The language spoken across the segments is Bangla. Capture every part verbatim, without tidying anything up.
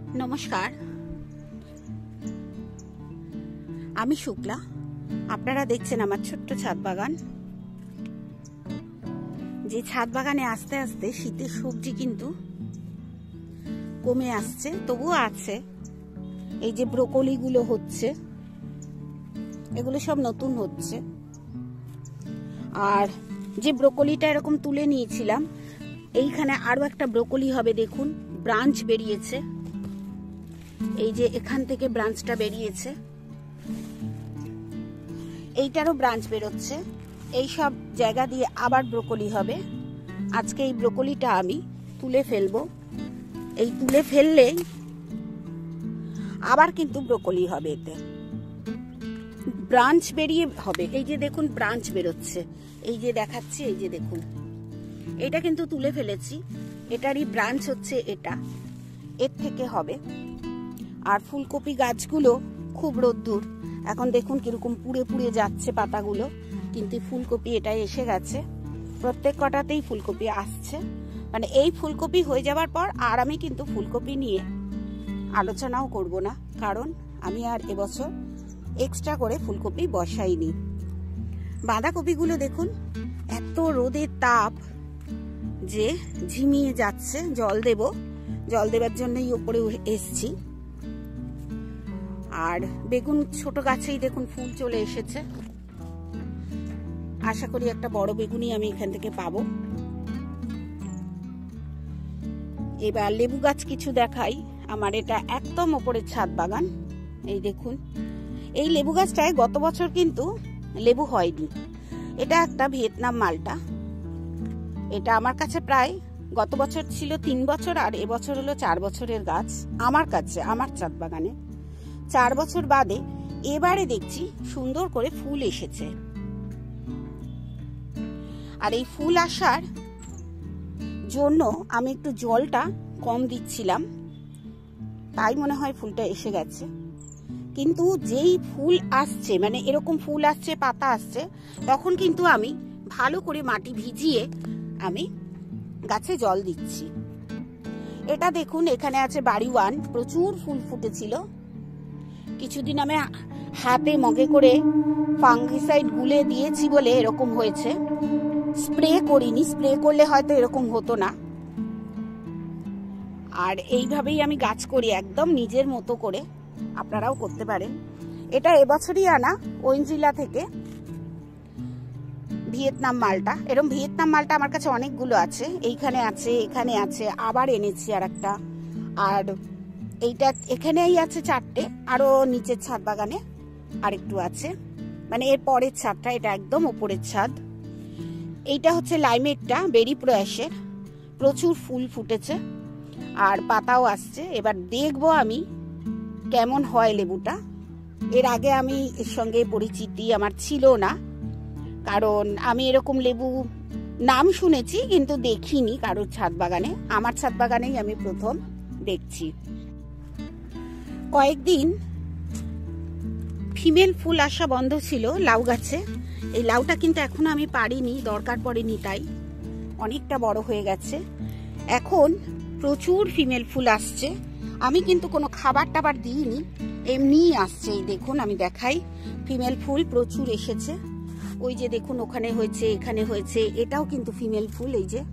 নমস্কার, আমি শুক্লা। আপনারা দেখছেন আমার ছোট্ট ছাদ বাগান। যে ছাদ বাগানে আস্তে আস্তে শীতের সবজি কিন্তু কমে আসছে, তবুও আছে। এই যে ব্রোকলি গুলো হচ্ছে, এগুলো সব নতুন হচ্ছে। আর যে ব্রোকলিটা এরকম তুলে নিয়েছিলাম, এইখানে আরো একটা ব্রোকলি হবে। দেখুন, ব্রাঞ্চ বেরিয়েছে। এই যে এখান থেকে ব্রাঞ্চটা বেরিয়েছে, এইটারও ব্রাঞ্চ বেরোচ্ছে। এই সব জায়গা দিয়ে আবার ব্রোকলি হবে। আজকে এই ব্রোকলিটা আমি তুলে ফেলবো। এই তুলে ফেললে আবার কিন্তু ব্রোকলি হবে, এতে ব্রাঞ্চ বেরিয়ে হবে। এই যে দেখুন, ব্রাঞ্চ বেরোচ্ছে। এই যে দেখাচ্ছি, এই যে দেখুন, এটা কিন্তু তুলে ফেলেছি। এটারই ব্রাঞ্চ হচ্ছে এটা, এর থেকে হবে। আর ফুলকপি গাছগুলো খুব রোদ্দুর, এখন দেখুন কিরকম পুড়ে পুড়ে যাচ্ছে পাতাগুলো, কিন্তু ফুলকপি এটাই এসে গেছে। প্রত্যেক কটাতেই ফুলকপি আসছে। মানে এই ফুলকপি হয়ে যাওয়ার পর আর আমি কিন্তু ফুলকপি নিয়ে আলোচনাও করব না, কারণ আমি আর এবছর এক্সট্রা করে ফুলকপি বসাইনি। বাঁধাকপিগুলো দেখুন, এত রোদের তাপ যে ঝিমিয়ে যাচ্ছে। জল দেব, জল দেবার জন্যই উপরে এসছি। আর বেগুন ছোট গাছেই দেখুন ফুল চলে এসেছে। আশা করি একটা বড় বেগুনই আমি এখান থেকে পাবো। এবার লেবু গাছ কিছু দেখাই। আমার এটা একদম ওপরের ছাদ বাগান। এই দেখুন, এই লেবু গাছটায় গত বছর কিন্তু লেবু হয়নি। এটা একটা ভিয়েতনাম মালটা। এটা আমার কাছে প্রায় গত বছর ছিল তিন বছর, আর এবছর হলো চার বছরের গাছ আমার কাছে, আমার ছাদ বাগানে। চার বছর বাদে এবারে দেখছি সুন্দর করে ফুল এসেছে। আর এই ফুল আসার জন্য আমি একটু জলটা কম দিচ্ছিলাম, তাই মনে হয় ফুলটা এসে গেছে। কিন্তু যেই ফুল আসছে, মানে এরকম ফুল আসছে, পাতা আসছে, তখন কিন্তু আমি ভালো করে মাটি ভিজিয়ে আমি গাছে জল দিচ্ছি। এটা দেখুন, এখানে আছে বাড়ি ওয়ান, প্রচুর ফুল ফুটেছিল। কিছুদিন আমি হাতে মগে করে ফাঙ্গিসাইড গুলে দিয়েছি বলে এরকম হয়েছে। স্প্রে করিনি, স্প্রে করলে হয়তো এরকম হতো না। আর এইভাবেই আমি গাছ করি, একদম নিজের মতো করে। আপনারাও করতে পারেন। এটা এবছরই আনা ওয়েঞ্জিলা থেকে, ভিয়েতনাম মালটা। এরকম ভিয়েতনাম মালটা আমার কাছে অনেকগুলো আছে। এইখানে আছে, এখানে আছে, আবার এনেছি আর একটা। আর এইটা এখানেই আছে চারটে, আরো নিচের ছাদ বাগানে আরেকটু আছে। মানে এর পরের ছাদটা, এটা একদম ওপরের ছাদ। এইটা হচ্ছে লাইমেটটা, বেরি প্রয়াসের। প্রচুর ফুল ফুটেছে আর পাতাও আসছে। এবার দেখবো আমি কেমন হয় লেবুটা। এর আগে আমি এর সঙ্গে পরিচিতি আমার ছিল না, কারণ আমি এরকম লেবু নাম শুনেছি কিন্তু দেখিনি কারোর ছাদ বাগানে। আমার ছাদ বাগানেই আমি প্রথম দেখছি। কয়েকদিন ফিমেল ফুল আসা বন্ধ ছিল লাউ গাছে। এই লাউটা কিন্তু এখনো আমি পারিনি, দরকার পড়েনি, তাই অনেকটা বড় হয়ে গেছে। এখন প্রচুর ফিমেল ফুল আসছে। আমি কিন্তু কোনো খাবার টাবার দিইনি, এমনিই আসছে। এই দেখুন, আমি দেখাই, ফিমেল ফুল প্রচুর এসেছে। ওই যে দেখুন, ওখানে হয়েছে, এখানে হয়েছে, এটাও কিন্তু ফিমেল ফুল। এই যে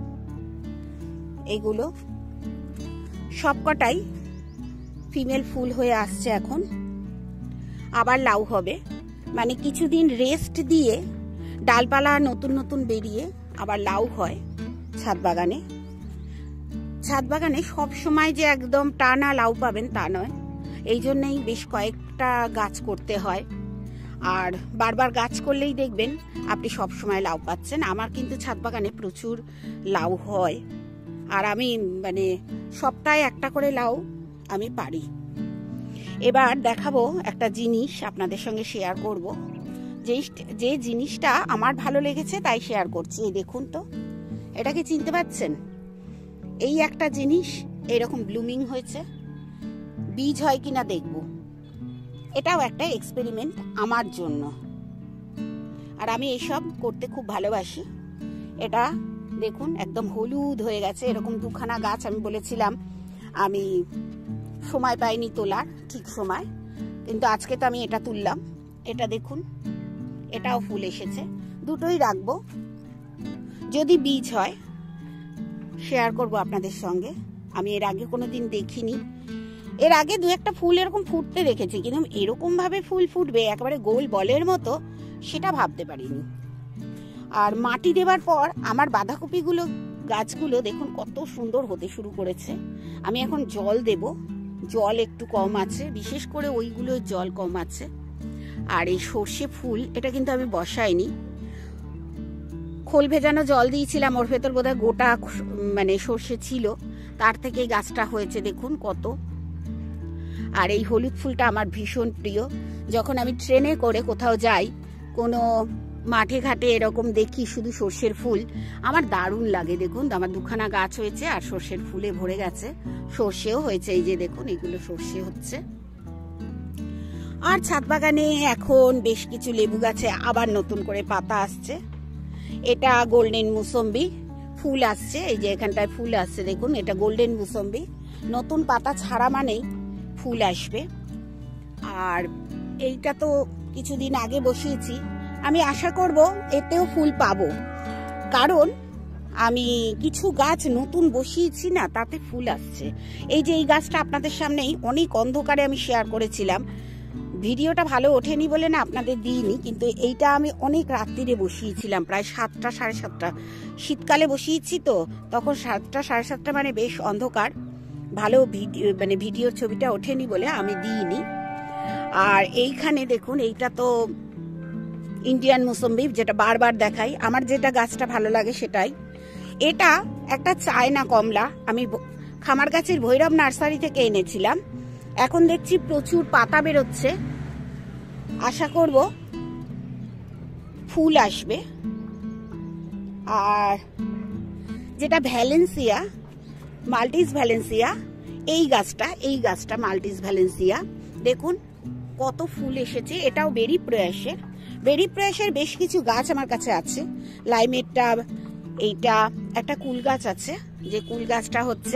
এগুলো সবকটাই ফিমেল ফুল হয়ে আসছে। এখন আবার লাউ হবে, মানে কিছুদিন রেস্ট দিয়ে ডালপালা নতুন নতুন বেরিয়ে আবার লাউ হয় ছাদ বাগানে। ছাদ বাগানে সব সময় যে একদম টানা লাউ পাবেন তা নয়, এই জন্যই বেশ কয়েকটা গাছ করতে হয়। আর বারবার গাছ করলেই দেখবেন আপনি সব সময় লাউ পাচ্ছেন। আমার কিন্তু ছাদ বাগানে প্রচুর লাউ হয়, আর আমি মানে সপ্তাহে একটা করে লাউ আমি পারি। এবার দেখাবো একটা জিনিস আপনাদের সঙ্গে শেয়ার করব, যে যে জিনিসটা আমার ভালো লেগেছে তাই শেয়ার করছি। এই দেখুন তো, এটাকে চিনতে পারছেন? এই একটা জিনিস এরকম ব্লুমিং হয়েছে, বীজ হয় কিনা দেখব। এটাও একটা এক্সপেরিমেন্ট আমার জন্য, আর আমি এইসব করতে খুব ভালোবাসি। এটা দেখুন একদম হলুদ হয়ে গেছে। এরকম দুখানা গাছ আমি বলেছিলাম আমি সময় পাইনি তোলার ঠিক সময়, কিন্তু আজকে তো আমি এটা তুললাম। এটা দেখুন, এটাও ফুল এসেছে, দুটোই রাখবো, যদি বীজ হয় শেয়ার করব আপনাদের সঙ্গে। আমি এর আগে কোনো দিন দেখিনি, এর আগে দু একটা ফুল এরকম ফুটতে দেখেছি, কিন্তু এরকম ভাবে ফুল ফুটবে একেবারে গোল বলের মতো সেটা ভাবতে পারিনি। আর মাটি দেবার পর আমার বাঁধাকপিগুলো গাছগুলো দেখুন কত সুন্দর হতে শুরু করেছে। আমি এখন জল দেব, জল একটু কম আছে, বিশেষ করে ওইগুলো জল কম আছে। আর এই সর্ষে ফুল এটা কিন্তু আমি বসাইনি, খোল ভেজানো জল দিয়েছিলাম, ওর ভেতর বোধহয় গোটা মানে সর্ষে ছিল, তার থেকে গাছটা হয়েছে দেখুন কত। আর এই হলুদ ফুলটা আমার ভীষণ প্রিয়, যখন আমি ট্রেনে করে কোথাও যাই, কোনো মাঠে ঘাটে এরকম দেখি শুধু সর্ষের ফুল, আমার দারুণ লাগে। দেখুন আমার দুখানা গাছ হয়েছে আর সর্ষের ফুলে ভরে গেছে, সর্ষেও হয়েছে, এই যে দেখুন এগুলো সর্ষে হচ্ছে। আর ছাদ বাগানে এখন বেশ কিছু লেবু গাছে আবার নতুন করে পাতা আসছে। এটা গোল্ডেন মুসম্বি, ফুল আসছে, এই যে এখানটায় ফুল আসছে দেখুন, এটা গোল্ডেন মুসম্বি, নতুন পাতা ছাড়া মানেই ফুল আসবে। আর এইটা তো কিছুদিন আগে বসিয়েছি, আমি আশা করব এতেও ফুল পাবো, কারণ আমি কিছু গাছ নতুন বসিয়েছি না, তাতে ফুল আসছে। এই যে এই গাছটা আপনাদের সামনেই অনেক অন্ধকারে আমি শেয়ার করেছিলাম, ভিডিওটা ভালো ওঠেনি বলে না আপনাদের দিইনি, কিন্তু এইটা আমি অনেক রাত্রিরে বসিয়েছিলাম, প্রায় সাতটা সাড়ে সাতটা, শীতকালে বসিয়েছি তো, তখন সাতটা সাড়ে সাতটা মানে বেশ অন্ধকার, ভালো ভিডিও মানে ভিডিওর ছবিটা ওঠেনি বলে আমি দিইনি। আর এইখানে দেখুন, এইটা তো ইন্ডিয়ান মুসম্বি, যেটা বারবার দেখাই, আমার যেটা গাছটা ভালো লাগে সেটাই। এটা একটা চায়না কমলা, আমি খামার গাছের ভৈরব নার্সারি থেকে এনেছিলাম, এখন দেখছি প্রচুর পাতা বেরোচ্ছে, আশা করব ফুল আসবে। আর যেটা ভ্যালেন্সিয়া, মাল্টিস ভ্যালেন্সিয়া, এই গাছটা এই গাছটা মাল্টিস ভ্যালেন্সিয়া, দেখুন কত ফুল এসেছে। এটাও বেরি প্রয়াসের, বেরি প্রয়াসের বেশ কিছু গাছ আমার কাছে আছে, লাইমেটটা, এইটা একটা কুল গাছ আছে, যে কুল গাছটা হচ্ছে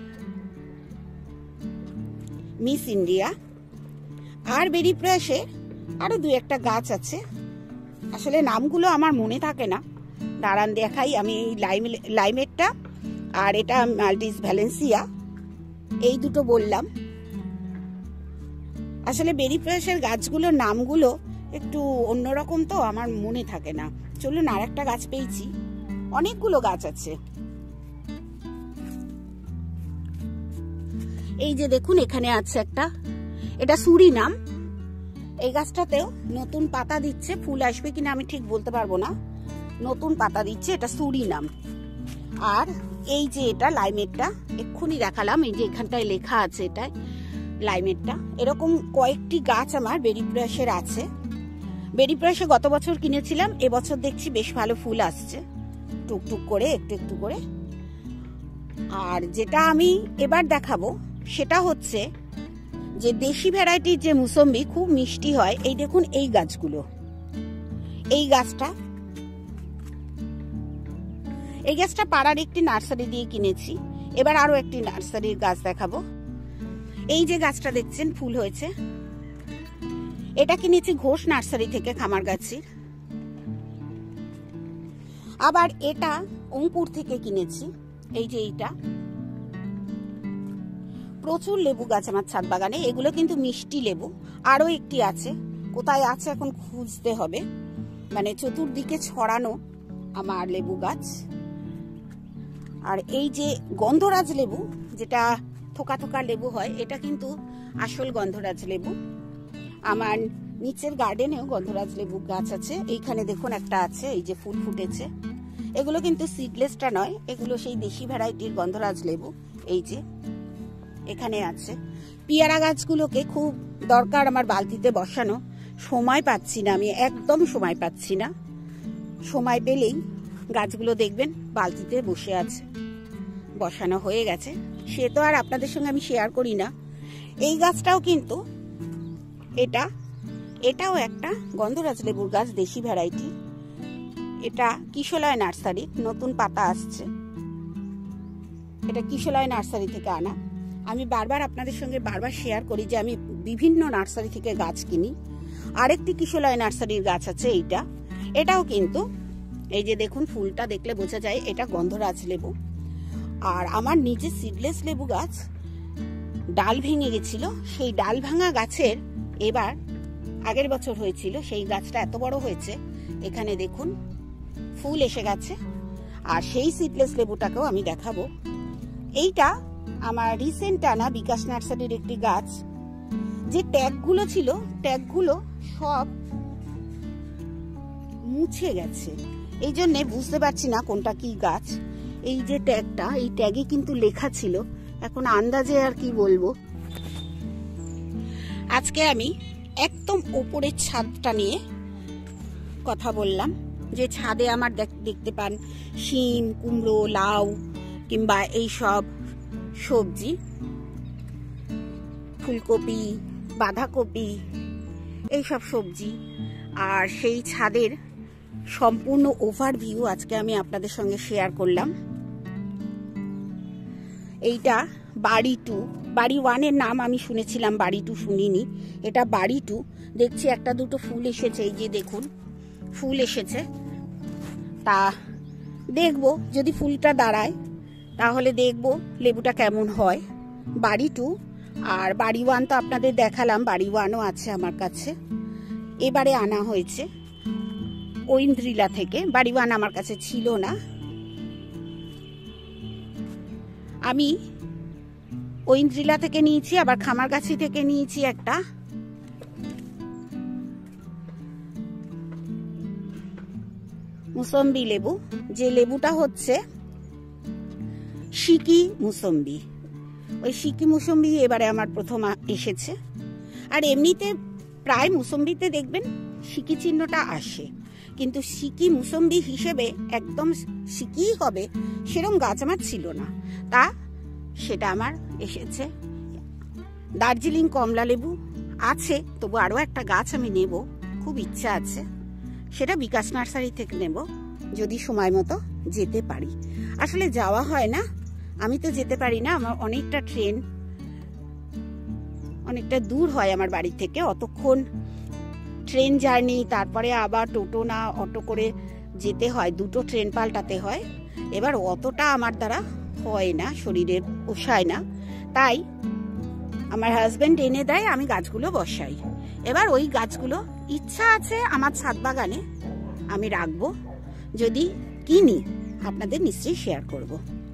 মিস ইন্ডিয়া। আর বেরি প্রয়াসে আরো দু একটা গাছ আছে, আসলে নামগুলো আমার মনে থাকে না, দাঁড়ান দেখাই। আমি এই লাইমেটটা আর এটা মাল্টিস ভ্যালেন্সিয়া, এই দুটো বললাম। আসলে বেরি প্রয়াসের গাছগুলোর নামগুলো একটু অন্যরকম তো আমার মনে থাকে না। চলুন আর একটা গাছ পেয়েছি, অনেকগুলো গাছ আছে। এই যে দেখুন এখানে আছে একটা, এটা সুরিনাম, এই গাছটাতেও নতুন পাতা দিচ্ছে, ফুল আসবে কিনা আমি ঠিক বলতে পারবো না, নতুন পাতা দিচ্ছে, এটা সুরিনাম। আর এই যে এটা লাইমেটটা, এক্ষুনি দেখালাম, এই যে এখানটায় লেখা আছে এটা লাইমেটটা। এরকম কয়েকটি গাছ আমার বেরি প্রয়াসের আছে। বেরি প্রয়াসে গত বছর কিনেছিলাম, এবছর দেখছি বেশ ভালো ফুল আসছে টুকটুক করে, একটু একটু করে। আর যেটা আমি এবার দেখাবো সেটা হচ্ছে যে দেশি ভ্যারাইটির যে মুসম্বি খুব মিষ্টি হয়, এই দেখুন এই গাছগুলো, এই গাছটা এই গাছটা পাড়ার একটি নার্সারি দিয়ে কিনেছি। এবার আরো একটি নার্সারির গাছ দেখাবো। এই যে গাছটা দেখছেন ফুল হয়েছে, এটা কিনেছি ঘোষ নার্সারি থেকে, খামার গাছের। আবার এটা অঙ্কুর থেকে কিনেছি, এই যে এইটা। প্রচুর লেবু গাছ আমার ছাদ বাগানে, এগুলো কিন্তু মিষ্টি লেবু। আরো একটি আছে, কোথায় আছে এখন খুঁজতে হবে, মানে চতুর্দিকে ছড়ানো আমার লেবু গাছ। আর এই যে গন্ধরাজ লেবু, যেটা থোকা থোকা লেবু হয়, এটা কিন্তু আসল গন্ধরাজ লেবু। আমার নিচের গার্ডেনেও গন্ধরাজ লেবু গাছ আছে, এইখানে দেখুন একটা আছে, এই যে ফুল ফুটেছে। এগুলো কিন্তু সিডলেসটা নয়, এগুলো সেই দেশি ভ্যারাইটির গন্ধরাজ লেবু, এই যে এখানে আছে। পেয়ারা গাছগুলোকে খুব দরকার আমার বালতিতে বসানো, সময় পাচ্ছি না, আমি একদম সময় পাচ্ছি না। সময় পেলেই গাছগুলো দেখবেন বালতিতে বসে আছে, বসানো হয়ে গেছে, সে তো আর আপনাদের সঙ্গে আমি শেয়ার করি না। এই গাছটাও কিন্তু, এটা এটাও একটা গন্ধরাজ লেবুর গাছ, দেশি ভ্যারাইটি। এটা কিশলয় নার্সারি, নতুন পাতা আসছে, এটা কিশলয় নার্সারি থেকে আনা। আমি বারবার আপনাদের সঙ্গে বারবার শেয়ার করি যে আমি বিভিন্ন নার্সারি থেকে গাছ কিনি। আরেকটি কিশলয় নার্সারির গাছ আছে এইটা, এটাও কিন্তু এই যে দেখুন ফুলটা দেখলে বোঝা যায় এটা গন্ধরাজ লেবু। আর আমার নিজে সিডলেস লেবু গাছ ডাল ভেঙে গেছিল, সেই ডাল ভাঙা গাছের এবার আগের বছর হয়েছিল, সেই গাছটা এত বড় হয়েছে, এখানে দেখুন ফুল এসে গেছে। আর সেই সিডলেস লেবুটাকেও আমি দেখাবো। এইটা আমার রিসেন্ট আনা বিকাশ নার্সারির একটি গাছ, যে ট্যাগগুলো ছিল ট্যাগগুলো সব মুছে গেছে, এই জন্যে বুঝতে পারছি না কোনটা কি গাছ। এই যে ট্যাগটা, এই ট্যাগে কিন্তু লেখা ছিল, এখন আন্দাজে আর কি বলবো। আজকে আমি একদম ওপরের ছাদটা নিয়ে কথা বললাম, যে ছাদে আমার দেখতে পান শিম, কুমড়ো, লাউ কিংবা এই সব সবজি, ফুলকপি, বাঁধাকপি, এইসব সবজি। আর সেই ছাদের সম্পূর্ণ ওভারভিউ আজকে আমি আপনাদের সঙ্গে শেয়ার করলাম। এইটা বাড়ি টু, বাড়ি ওয়ানের নাম আমি শুনেছিলাম, বাড়ি টু শুনিনি, এটা বাড়ি টু। দেখছি একটা দুটো ফুল এসেছে, এই যে দেখুন ফুল এসেছে। তা দেখবো যদি ফুলটা দাঁড়ায় তাহলে দেখবো লেবুটা কেমন হয়। বাড়ি টু আর বাড়ি ওয়ান তো আপনাদের দেখালাম, বাড়ি ওয়ানও আছে আমার কাছে, এবারে আনা হয়েছে ঐন্দ্রিলা থেকে। বাড়ি ওয়ান আমার কাছে ছিল না। আমি ঐন্দ্রিলা থেকে নিয়েছি, আবার খামারগাছি থেকে নিয়েছি একটা মুসম্বি লেবু, যে লেবুটা হচ্ছে সিকি মুসম্বি। ওই সিকি মুসম্বি এবারে আমার প্রথম এসেছে। আর এমনিতে প্রায় মুসম্বিতে দেখবেন সিকি চিহ্নটা আসে, কিন্তু সিকি মুসম্বি হিসেবে একদম সিকি হবে সেরকম গাছ আমার ছিল না, তা সেটা আমার এসেছে। দার্জিলিং কমলা লেবু আছে, তবু আরও একটা গাছ আমি নেব, খুব ইচ্ছা আছে, সেটা বিকাশ নার্সারি থেকে নেব যদি সময় মতো যেতে পারি। আসলে যাওয়া হয় না, আমি তো যেতে পারি না, আমার অনেকটা ট্রেন অনেকটা দূর হয় আমার বাড়ি থেকে, অতক্ষণ ট্রেন জার্নি, তারপরে আবার টোটো না অটো করে যেতে হয়, দুটো ট্রেন পাল্টাতে হয়। এবার অতটা আমার দ্বারা হয় না, শরীরে পোষায় না, তাই আমার হাজবেন্ড এনে দেয়, আমি গাছগুলো বসাই। এবার ওই গাছগুলো ইচ্ছা আছে আমার ছাদ বাগানে আমি রাখবো, যদি কিনি আপনাদের নিশ্চয়ই শেয়ার করব।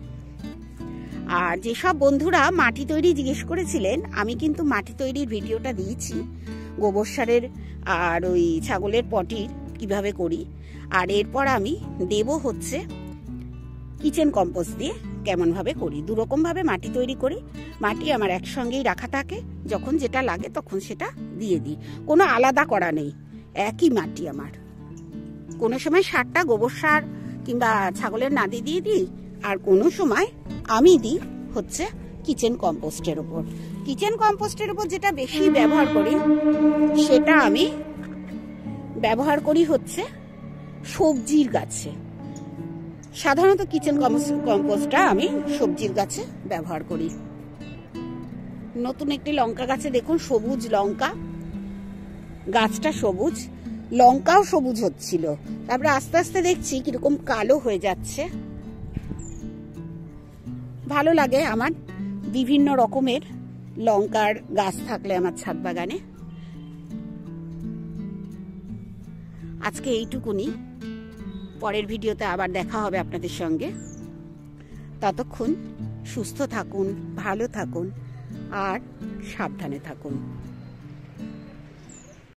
আর যেসব বন্ধুরা মাটি তৈরি জিজ্ঞেস করেছিলেন, আমি কিন্তু মাটি তৈরির ভিডিওটা দিয়েছি, গোবর সারের আর ওই ছাগলের পটির কিভাবে করি। আর এরপর আমি দেব হচ্ছে কিচেন কম্পোস্ট দিয়ে কেমন ভাবে করি। দুরকম ভাবে মাটি তৈরি করি, মাটি আমার একসঙ্গেই রাখা থাকে, যখন যেটা লাগে তখন সেটা দিয়ে দিই, কোনো আলাদা করা নেই, একই মাটি আমার। কোনো সময় সারটা গোবর সার কিংবা ছাগলের নাদি দিয়ে দিই, আর কোনো সময় আমি দিই হচ্ছে কিচেন কম্পোস্টের উপর। কিচেন কম্পোস্টের উপর যেটা বেশি ব্যবহার করি সেটা আমি ব্যবহার করি হচ্ছে সবজির গাছে। সাধারণত কিচেন কম্পোস্টটা আমি সবজির গাছে ব্যবহার করি। নতুন একটি লঙ্কা গাছে দেখুন সবুজ লঙ্কা, গাছটা সবুজ, লঙ্কাও সবুজ হচ্ছিল, তারপরে আস্তে আস্তে দেখছি কিরকম কালো হয়ে যাচ্ছে। ভালো লাগে আমার বিভিন্ন রকমের লঙ্কার গাছ থাকলে আমার ছাদ বাগানে। আজকে এইটুকুনি, পরের ভিডিওতে আবার দেখা হবে আপনাদের সঙ্গে। ততক্ষণ সুস্থ থাকুন, ভালো থাকুন আর সাবধানে থাকুন।